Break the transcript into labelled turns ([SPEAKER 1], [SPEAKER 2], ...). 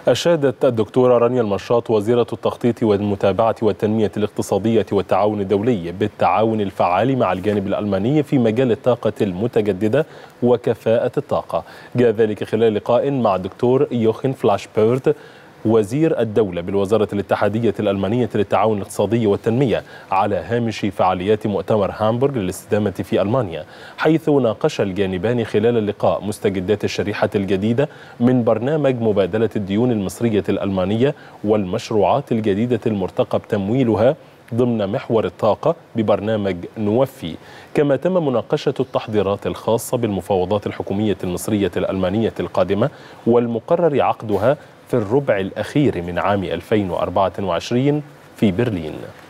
[SPEAKER 1] أشادت الدكتورة رانيا المشاط وزيرة التخطيط والمتابعة والتنمية الاقتصادية والتعاون الدولي بالتعاون الفعال مع الجانب الألماني في مجال الطاقة المتجددة وكفاءة الطاقة. جاء ذلك خلال لقاء مع الدكتور يوخن فلاشبيرت وزير الدولة بالوزارة الاتحادية الألمانية للتعاون الاقتصادي والتنمية على هامش فعاليات مؤتمر هامبورغ للاستدامة في ألمانيا، حيث ناقش الجانبان خلال اللقاء مستجدات الشريحة الجديدة من برنامج مبادلة الديون المصرية الألمانية والمشروعات الجديدة المرتقب تمويلها ضمن محور الطاقة ببرنامج نوفي. كما تم مناقشة التحضيرات الخاصة بالمفاوضات الحكومية المصرية الألمانية القادمة والمقرر عقدها في الربع الأخير من عام 2024 في برلين.